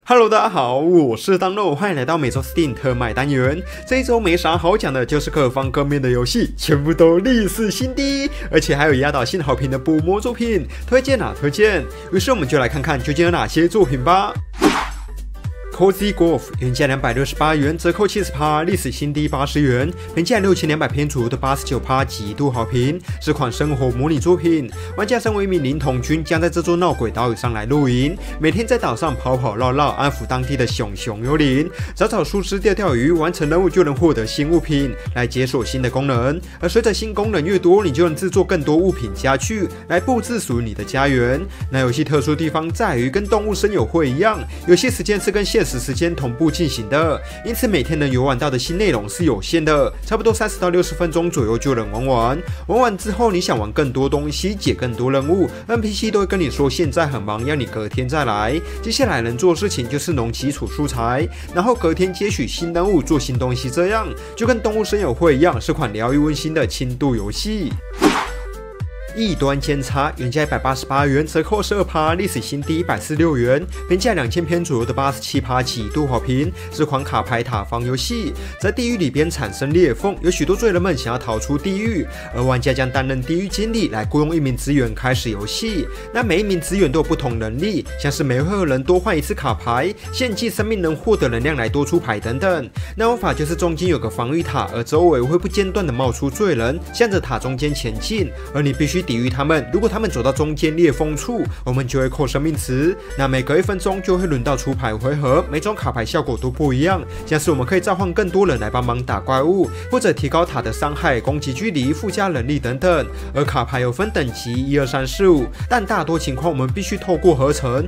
Hello， 大家好，我是当肉，欢迎来到每周 Steam 特卖单元。这一周没啥好讲的，就是各方各面的游戏全部都历史新低，而且还有压倒性好评的补魔作品，推荐啊推荐。于是我们就来看看究竟有哪些作品吧。Cozy Golf 原价268元，折扣70%，历史新低80元，评价6200篇左右的89%，极度好评，是款生活模拟作品。玩家身为一名灵童军，将在这座闹鬼岛屿上来露营，每天在岛上跑跑绕绕，安抚当地的熊熊幽灵，找找树枝钓钓鱼，完成任务就能获得新物品，来解锁新的功能。而随着新功能越多，你就能制作更多物品家具，来布置属于你的家园。那游戏特殊地方在于，跟动物森友会一样，游戏时间是跟现实时间同步进行的，因此每天能游玩到的新内容是有限的，差不多30到60分钟左右就能玩完。玩完之后，你想玩更多东西，解更多任务 ，NPC 都会跟你说现在很忙，要你隔天再来。接下来能做的事情就是弄基础素材，然后隔天接取新任务，做新东西，这样就跟动物森友会一样，是款疗愈温馨的轻度游戏。异端监察原价188元，折扣12%，历史新低146元，评价2000篇左右的87%，极度好评，是款卡牌塔防游戏。在地狱里边产生裂缝，有许多罪人们想要逃出地狱，而玩家将担任地狱经理，来雇佣一名职员开始游戏。那每一名职员都有不同能力，像是每回合人多换一次卡牌，献祭生命能获得能量来多出牌等等。那玩法就是中间有个防御塔，而周围会不间断的冒出罪人，向着塔中间前进，而你必须抵御他们。如果他们走到中间裂缝处，我们就会扣生命值。那每隔1分钟就会轮到出牌回合，每种卡牌效果都不一样，像是我们可以召唤更多人来帮忙打怪物，或者提高塔的伤害、攻击距离、附加能力等等。而卡牌有分等级1、2、3、4、5，但大多情况我们必须透过合成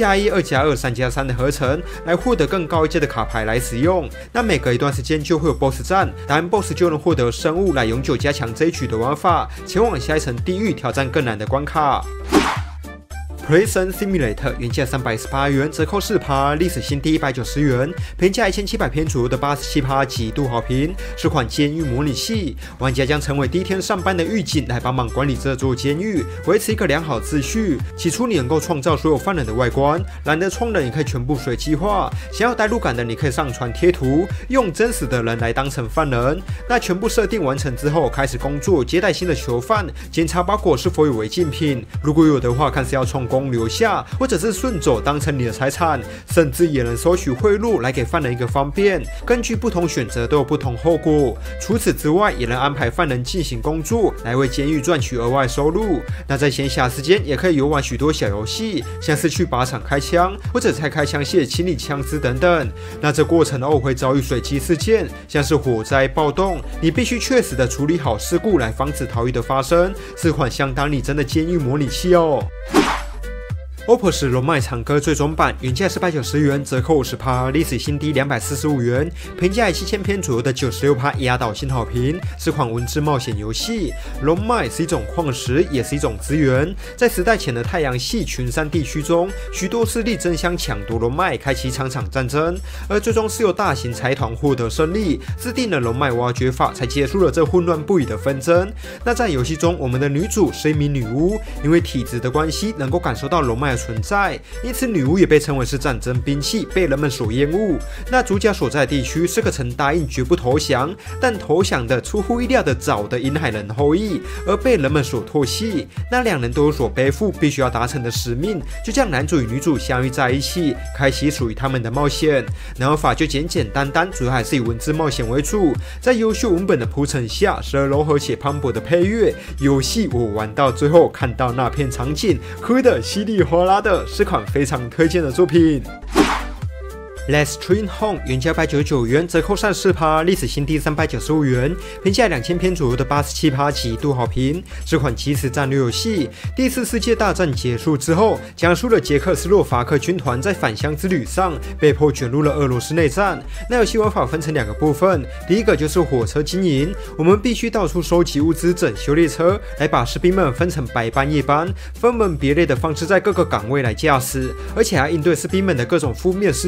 1+1、2+2、3+3的合成来获得更高一阶的卡牌来使用。那每隔一段时间就会有 BOSS 战，打完 BOSS 就能获得生物来永久加强这一局的玩法，前往下一层地狱挑战更难的关卡。Prison Simulator 原价318元，折扣4%，历史新低190元，评价1700篇左右的87%，极度好评，是款监狱模拟器。玩家将成为第一天上班的狱警，来帮忙管理这座监狱，维持一个良好秩序。起初你能够创造所有犯人的外观，懒得创人也可以全部随机化。想要代入感的，你可以上传贴图，用真实的人来当成犯人。那全部设定完成之后，开始工作，接待新的囚犯，检查包裹是否有违禁品，如果有的话，看是要充公留下，或者是顺走当成你的财产，甚至也能收取贿赂来给犯人一个方便。根据不同选择都有不同后果。除此之外，也能安排犯人进行工作，来为监狱赚取额外收入。那在闲暇时间也可以游玩许多小游戏，像是去靶场开枪，或者拆开枪械清理枪支等等。那这过程偶尔会遭遇随机事件，像是火灾、暴动，你必须确实的处理好事故来防止逃逸的发生，是款相当拟真的监狱模拟器哦。Opus 龙脉长歌最终版原价490元，折扣50%，历史新低245元，评价7000篇左右的96%，压倒性好评，是款文字冒险游戏。龙脉是一种矿石，也是一种资源。在时代前的太阳系群山地区中，许多势力争相抢夺龙脉，开启场战争，而最终是由大型财团获得胜利，制定了龙脉挖掘法，才结束了这混乱不已的纷争。那在游戏中，我们的女主是一名女巫，因为体质的关系，能够感受到龙脉存在，因此女巫也被称为是战争兵器，被人们所厌恶。那主角所在的地区是个曾答应绝不投降，但投降的出乎意料的早的银海人后裔，而被人们所唾弃。那两人都有所背负必须要达成的使命，就将男主与女主相遇在一起，开启属于他们的冒险。玩法就简简单单，主要还是以文字冒险为主。在优秀文本的铺陈下，时而柔和且磅礴的配乐，游戏我玩到最后，看到那片场景，哭得稀里哗啦的，是款非常推荐的作品。Let's Train Home 原价199元，折扣34%，历史新低395元，评价2000篇左右的87%，极度好评，是款即时战略游戏。第4次世界大战结束之后，讲述了捷克斯洛伐克军团在返乡之旅上被迫卷入了俄罗斯内战。那游戏玩法分成2个部分，第一个就是火车经营，我们必须到处收集物资，整修列车，来把士兵们分成白班、夜班，分门别类的方式在各个岗位来驾驶，而且还应对士兵们的各种负面事件。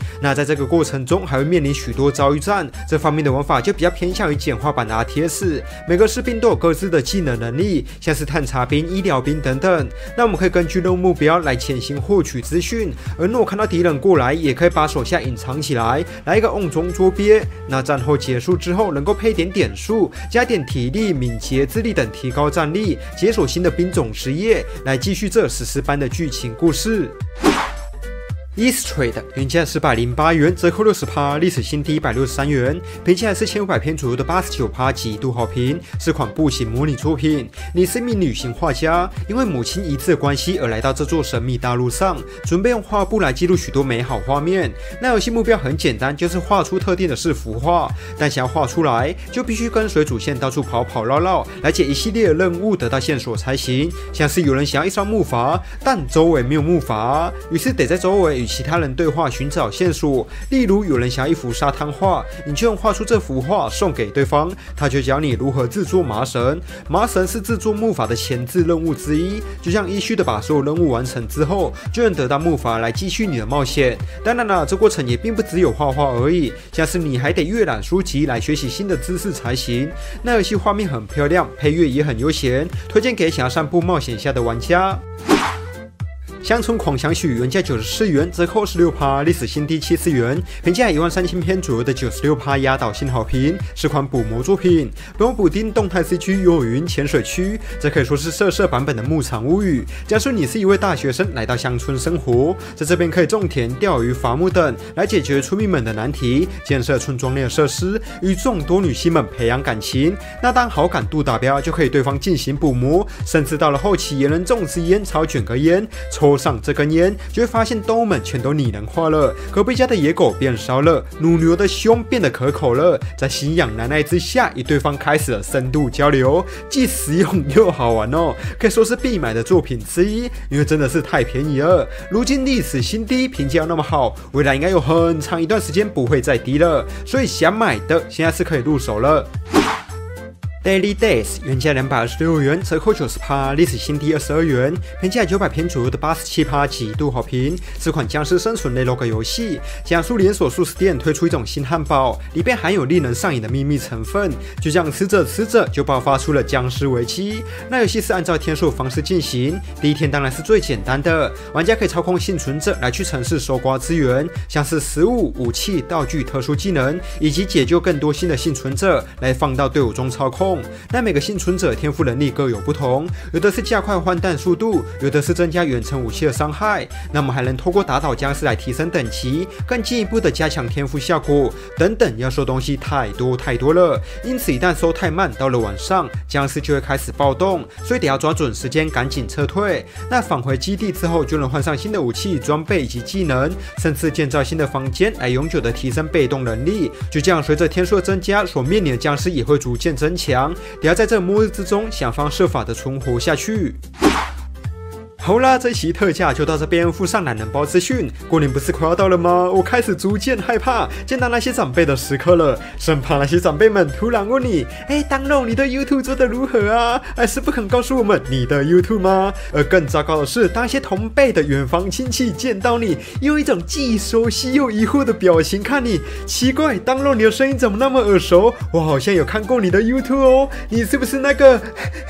那在这个过程中还会面临许多遭遇战，这方面的玩法就比较偏向于简化版的 RTS。每个士兵都有各自的技能能力，像是探查兵、医疗兵等等。那我们可以根据任务目标来潜行获取资讯，而若看到敌人过来，也可以把手下隐藏起来，来一个瓮中捉鳖。那战后结束之后，能够配点点数，加点体力、敏捷、智力等，提高战力，解锁新的兵种职业，来继续这史诗般的剧情故事。East Trade 原价408元，折扣60%，历史新低163元，评价4500篇左右的89%，极度好评，是款步行模拟作品。你是一名旅行画家，因为母亲遗志的关系而来到这座神秘大陆上，准备用画布来记录许多美好画面。那游戏目标很简单，就是画出特定的4幅画，但想要画出来，就必须跟随主线到处跑跑绕绕，来解一系列的任务，得到线索才行。像是有人想要一张木筏，但周围没有木筏，于是得在周围与其他人对话寻找线索，例如有人想要一幅沙滩画，你就用画出这幅画送给对方，他就教你如何制作麻绳。麻绳是制作木筏的前置任务之一，就像依序的把所有任务完成之后，就能得到木筏来继续你的冒险。当然了，这过程也并不只有画画而已，像是你还得阅览书籍来学习新的知识才行。那游戏画面很漂亮，配乐也很悠闲，推荐给想要散步冒险下的玩家。乡村狂想曲原价94元，折扣26%，历史新低74元，评价13000篇左右的96%，压倒性好评，是款补魔作品。本作补丁动态 CG 游云潜水区，这可以说是色版本的牧场物语。假如你是一位大学生来到乡村生活，在这边可以种田、钓鱼、伐木等，来解决村民们的难题，建设村庄内的设施，与众多女性们培养感情。那当好感度达标，就可以对方进行补魔，甚至到了后期也能种植烟草，卷个烟抽上这根烟，就会发现动物们全都拟人化了，隔壁家的野狗变烧了，乳牛的胸变得可口了。在信仰难耐之下，与对方开始了深度交流，既实用又好玩哦，可以说是必买的作品之一，因为真的是太便宜了。如今历史新低，评价那么好，未来应该有很长一段时间不会再低了，所以想买的现在是可以入手了。Daily Days 原价226元，折扣90%，历史新低22元，评价900篇左右的87%，极度好评。是款僵尸生存类 log 游戏，讲述连锁素食店推出一种新汉堡，里边含有令人上瘾的秘密成分，就这样吃着吃着就爆发出了僵尸危机。那游戏是按照天数方式进行，第一天当然是最简单的，玩家可以操控幸存者来去城市搜刮资源，像是食物、武器、道具、特殊技能，以及解救更多新的幸存者来放到队伍中操控。那每个幸存者天赋能力各有不同，有的是加快换弹速度，有的是增加远程武器的伤害，那么还能透过打倒僵尸来提升等级，更进一步的加强天赋效果等等。要收东西太多了，因此一旦收太慢，到了晚上僵尸就会开始暴动，所以得要抓准时间赶紧撤退。那返回基地之后，就能换上新的武器、装备以及技能，甚至建造新的房间来永久的提升被动能力。就这样，随着天数的增加，所面临的僵尸也会逐渐增强。得要在这末日之中想方设法的存活下去。好啦，这期特价就到这边，附上懒人包资讯。过年不是快要到了吗？我开始逐渐害怕见到那些长辈的时刻了，生怕那些长辈们突然问你：“当肉，你的 YouTube 做得如何啊？”还是不肯告诉我们你的 YouTube 吗？而更糟糕的是，当一些同辈的远房亲戚见到你，用一种既熟悉又疑惑的表情看你，奇怪，当肉，你的声音怎么那么耳熟？我好像有看过你的 YouTube 哦，你是不是那个？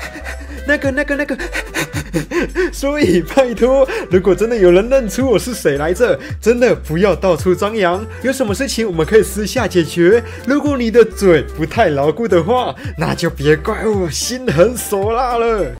所以拜托，如果真的有人认出我是谁来着，真的不要到处张扬，有什么事情我们可以私下解决。如果你的嘴不太牢固的话，那就别怪我心狠手辣了。